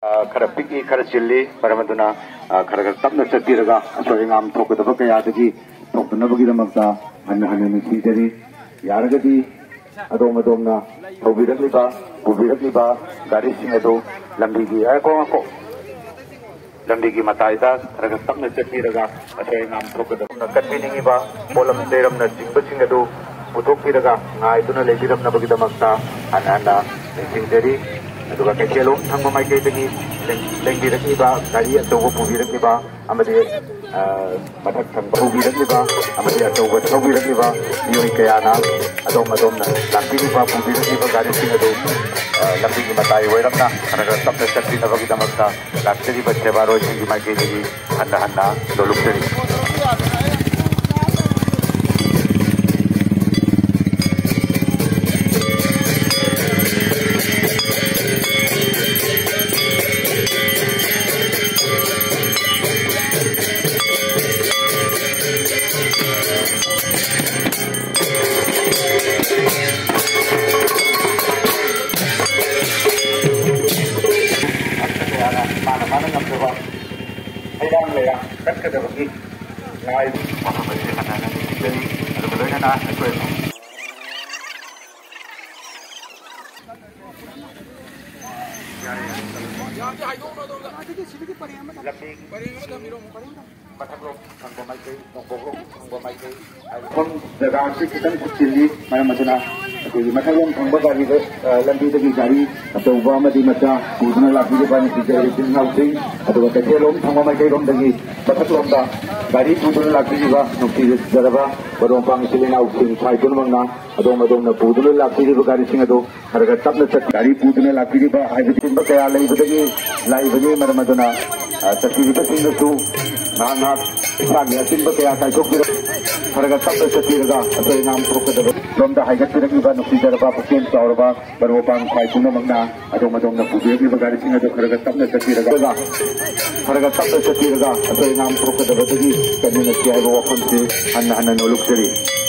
खर पिकी खर चिल्ली परमदुना खर तपना चत्तीरगा असोयंगाम थोकदब कयादगी थोकनबगीदमक्ता हन हन निसीजरी यारगदी अदोम अदोमना थौबिरक्लिबा पुबिरक्लिबा गारीसिंग अदो लंबीगी को लंबीगी मताइदा खर तपना चत्तीरगा असोयंगाम थोकदब कत्पिनिंगिबा पोलम तेरमना जिंगबसिंग अदो पुथोक्तिरगा ngaiduna lebiramnabagidamक्ता हन हन निसीजरी अदुगा कैसेलो थंग माइकैदगी लेंबिरक्लिबा गाड़ी अचौब पुबिरक्लिबा अमदि मथक थंग पुबिरक्लिबा अमदि अचौब थौबिरक्लिबा मियोय कयाना अदोम अदोमना लांबिरिबा पुबिरक्लिबा गाड़ीसिंग अदु लंबिगी मताई ओइरमना खरगा तपना चत्तिनबगीदमक्ता लाक्चरिबा सेवारोइसिंगी माइकैदगी हन्ना हन्ना लोलुक्चरी जगह से खितन चिल्ली मरमदुना मथलों फंग गाड़ी लंबी गाड़ी अचौब मचा पुदना लापीबा नुसीजरिंग कैसेलों थंग माइकैरों मथलों गाड़ी पुदना लापीबा नुसीजरब बरोंपांग सिलिनाउसिंग साइकुनमंगना अदोम अदोमना पुदना लापीबा गाड़ीसिंग अदो खरगा तपना चत गाड़ी पुदना लापीबा हाइबदिंबा कया लैबदगी लाइबनी मरमदुना चत्तीरिबसिंगसु नाना इसानी असिंबा कया काइथोक्तिर खरगा तपना चत्तीरगा असोयंगाम थोकदब लोमदा हाइगत्तिरक्लिबा नुसीजरबा पुकेन चावरबा बरोंपांग साइकुनमंगना अदोम अदोमना पुबिरक्लिबा गाड़ीसिंग अदो खरगा तपना चत्तीरगा असोयंगाम थोकदबदगी कम्युनिटी हाइबा वफमसे हन्ना हन्ना नोलुक्चरी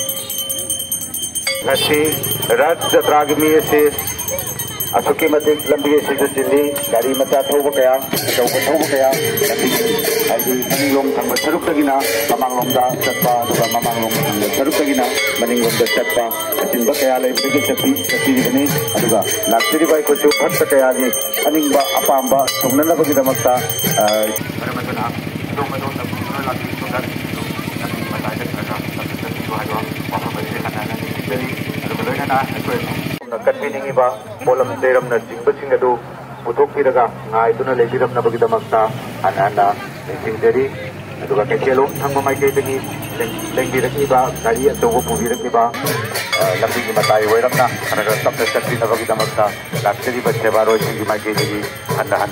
रथ जत्रागी मी से असुकी मतिक लंबी चिल्ली गाड़ी मचा थौब कया अचौब थौब कया मनिंगलोम थंग सरुक्तगिना ममांगलोमदा चटपा अदुगा ममांगलोम थंग सरुक्तगिना मनिंगलोमदा चटपा अचिंबा कया लेबदगी चत्तीरिबनी अदुगा लाक्तिरिबा इकोचु भक्त कयागी अनिंगबा अपांबा थोंगननबगीदमक्ता परमदुना अदोमदोमना पुदना लाक्तिरिबा कत्पिनिंगिबा पोलम तेरमना जिंगबसिंग अदु पुथोक्तिरगा ngaiduna lebiramnabagidamक्ता हन हन्ना निसीजरी अदुगा कैसेलो थंग माइकैदगी लेंबिरक्लिबा गाड़ी अचौब पुबिरक्लिबा लंबिगी मताई ओइरमना खरगा तपना चत्तिनबगीदमक्ता लाक्चरिबा सेवारोइसिंगी माइकैदगी हन्ना